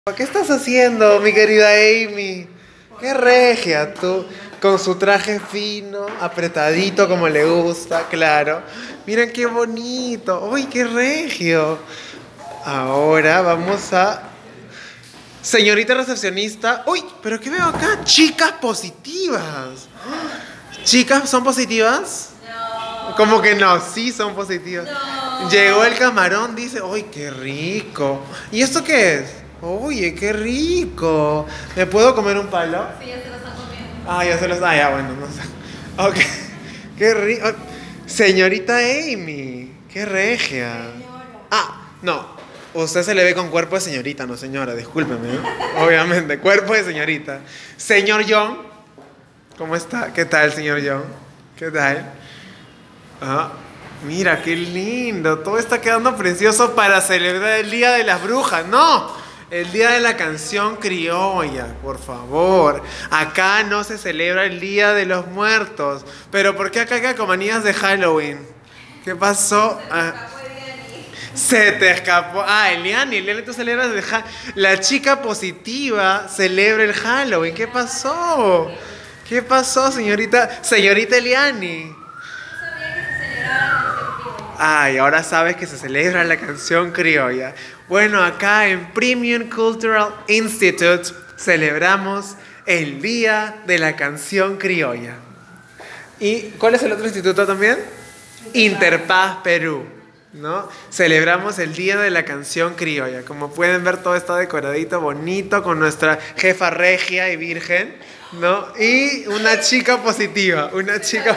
¿Qué estás haciendo, mi querida Amy? Qué regia tú, con su traje fino, apretadito como le gusta, claro. Miren qué bonito. ¡Uy, qué regio! Ahora vamos a... Señorita recepcionista. ¡Uy! ¿Pero qué veo acá? Chicas positivas. ¿Chicas son positivas? No. ¿Cómo que no? Sí son positivas. No. Llegó el camarón, dice, ¡uy, qué rico! ¿Y esto qué es? Oye, qué rico. ¿Me puedo comer un palo? Sí, ya se lo están comiendo. Ah, ya se los... Ah, ya, bueno, no sé. Ok. Qué rico. Señorita Amy, qué regia. Señora. Ah, no. Usted se le ve con cuerpo de señorita, no señora, discúlpeme, ¿eh? Obviamente, cuerpo de señorita. Señor John, ¿cómo está? ¿Qué tal, señor John? ¿Qué tal? Ah, mira, qué lindo. Todo está quedando precioso para celebrar el Día de las Brujas. ¡No! El Día de la Canción Criolla, por favor. Acá no se celebra el Día de los Muertos. ¿Pero por qué acá hay calcomanías de Halloween? ¿Qué pasó? Se te escapó. Ah, Eliani, tú celebras el La chica positiva celebra el Halloween. ¿Qué pasó? ¿Qué pasó, señorita? Señorita Eliani. Ay, ahora sabes que se celebra la canción criolla. Bueno, acá en Premium Cultural Institute celebramos el Día de la Canción Criolla. ¿Y cuál es el otro instituto también? Interpaz Perú, ¿no? Celebramos el Día de la Canción Criolla. Como pueden ver, todo está decoradito, bonito, con nuestra jefa regia y virgen, ¿no? Y una chica positiva, una chica...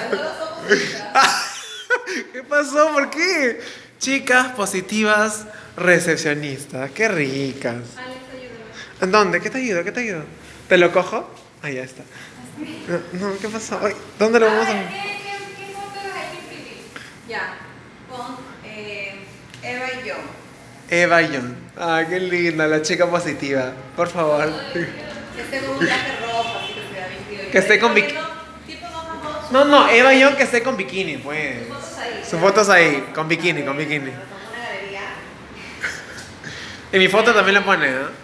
¿Qué pasó? ¿Por qué? Chicas positivas recepcionistas. Qué ricas. Alex, ayúdame. ¿En dónde? ¿Qué te ayudo? ¿Qué te ayudo? ¿Te lo cojo? Ahí ya está. No, ¿qué pasó? Ay, ¿dónde lo vamos a...? ¿Qué fotos hay que imprimir? Ya, con Eva y yo. Eva y John. Ah, qué linda, la chica positiva. Por favor. Que esté con un traje rojo, así que se vea bien criolla. Que esté con bikini. Tipo vamos. No, Eva y John que esté con bikini, pues. Fotos ahí. Sus fotos ahí, con bikini, con bikini. Una galería. Y mi foto también la pone, ¿eh?